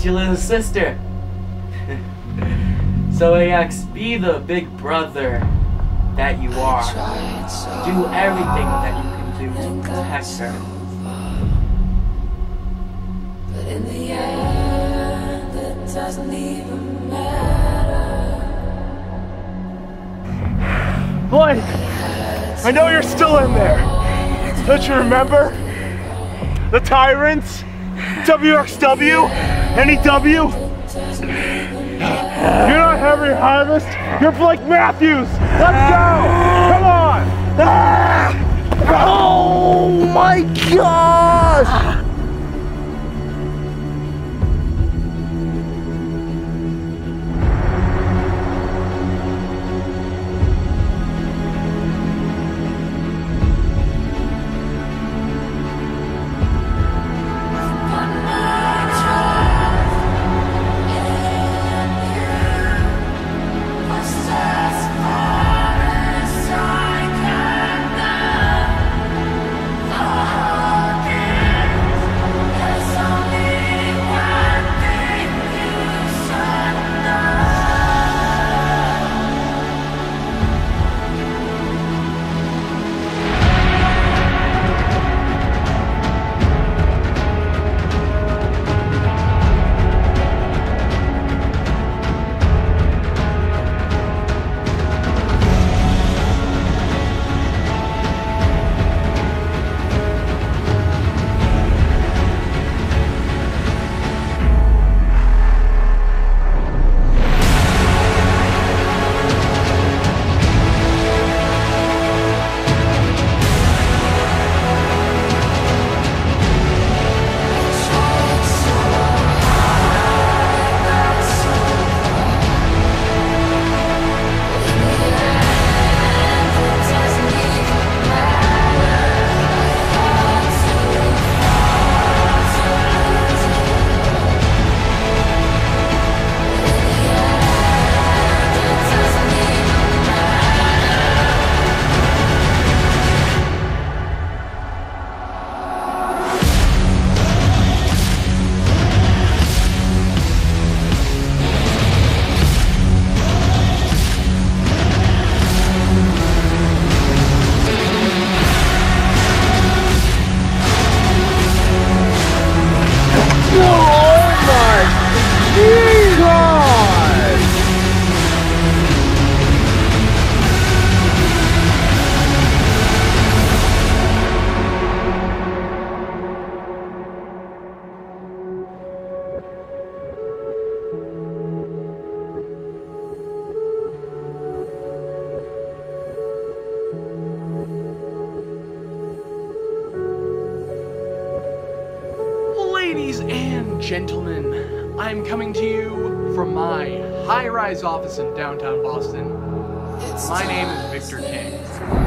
your little sister. So AX, be the big brother that you are. Do everything that you can do to protect her. But in the end, it doesn't even matter. Blake, I know you're still in there. Don't you remember? The Tyrants? WXW? NEW? You're not Henry Harvest, you're Blake Matthews! Let's go! Come on! Oh my gosh! Ladies and gentlemen, I'm coming to you from my high-rise office in downtown Boston. My name is Victor King.